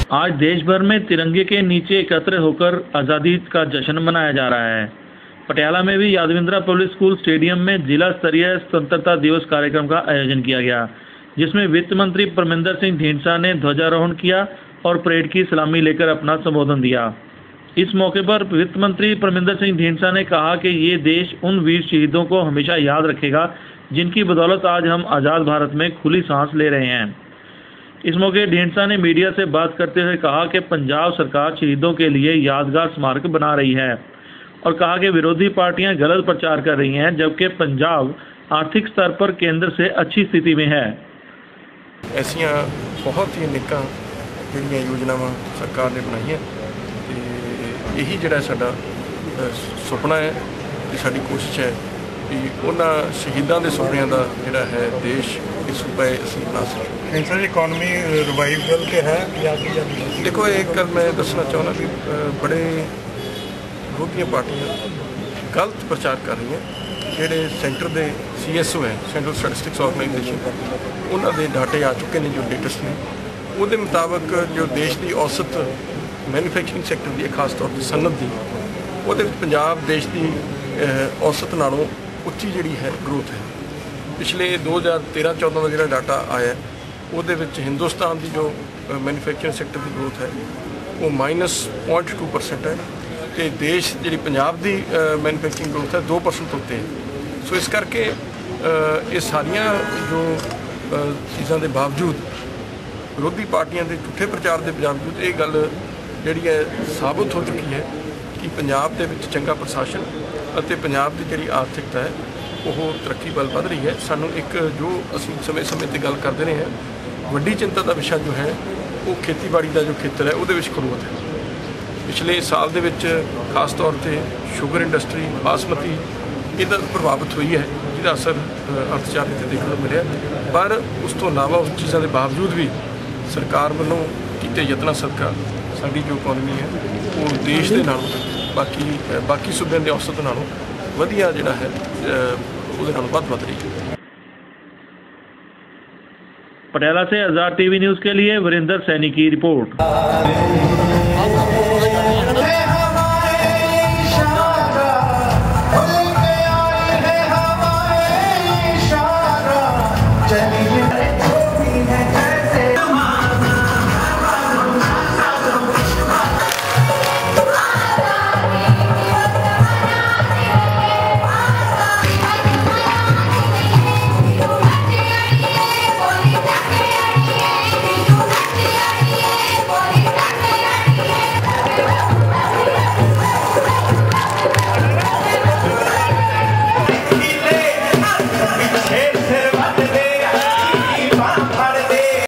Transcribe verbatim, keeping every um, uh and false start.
आज देश भर में तिरंगे के नीचे एकत्र होकर आज़ादी का जश्न मनाया जा रहा है। पटियाला में भी यादविंद्रा पब्लिक स्कूल स्टेडियम में जिला स्तरीय स्वतंत्रता दिवस कार्यक्रम का आयोजन किया गया, जिसमें वित्त मंत्री परमिंदर सिंह ढींडसा ने ध्वजारोहण किया और परेड की सलामी लेकर अपना संबोधन दिया। इस मौके पर वित्त मंत्री परमिंदर सिंह ढींडसा ने कहा कि ये देश उन वीर शहीदों को हमेशा याद रखेगा जिनकी बदौलत आज हम आज़ाद भारत में खुली सांस ले रहे हैं। इस मौके ढींडसा ने मीडिया से बात करते हुए कहा कि पंजाब सरकार शहीदों के लिए यादगार स्मारक बना रही है और कहा कि विरोधी पार्टियां गलत प्रचार कर रही हैं, जबकि पंजाब आर्थिक स्तर पर केंद्र से अच्छी स्थिति में है। ऐसियां बहुत ही निका जिहड़ियां योजनावां सरकार ने बनाई है, यही जिहड़ा साडा सुपना है, ये साडी कोशिश है कि उन्हां शहीदां दे सुपनियां दा जिहड़ा है देश इस सूबे असीं बना सकें। सर इकॉनमी रिवाइवल के है या देखो, एक गल मैं दसना चाहुंदा कि बड़े विरोधी पार्टियां गलत प्रचार कर रही हैं। जिहड़े सेंटर दे सी एस ओ है, सेंट्रल स्टैटिस्टिक्स ऑर्गेनाइजेशन, उन्होंने डाटे आ चुके हैं जो लेटेस्ट ने, उसके मुताबिक जो देश की औसत मैन्युफैक्चरिंग सैक्टर की खास तौर पर सनत की, वो पंजाब देश की औसत नालों उच्ची जी है ग्रोथ है। पिछले दो हज़ार तेरह चौदह का जो डाटा आया वो हिंदुस्तान की जो मैन्युफैक्चरिंग सैक्टर की ग्रोथ है वो माइनस पॉइंट टू परसेंट है, तो देश जी पंजाब की मैन्युफैक्चरिंग ग्रोथ है दो परसेंट उत्ते है। सो इस करके ये सारिया जो चीज़ों के बावजूद विरोधी पार्टियां के झूठे प्रचार के बावजूद ये गल जी है साबित हो चुकी है कि पंजाब के विच चंगा प्रशासन और पंजाब की जी आर्थिकता है वो तरक्की ਵੱਲ वध रही है। सानू एक जो असीं समय समय पर गल करते रहे हैं, वड्डी चिंता का विषय जो है वो खेतीबाड़ी का जो खेतर है वो ग्रोथ है। पिछले साल के विच खास तौर पर शुगर इंडस्ट्री बासमती इहदा प्रभावित हुई है, जिसका असर अर्थचारे से देखने को मिले, पर उस तो इलावा उस चीज़ों के बावजूद भी सरकार वालों किए यत्नां सदका साडी जो इकोनॉमी है वो देश के नालों बाकी बाकी सूबे के औसत नालों वधिया जिहड़ा है उहदे नालों वध वध रही है। पटियाला से आज़ाद टीवी न्यूज़ के लिए वरिंदर सैनी की रिपोर्ट।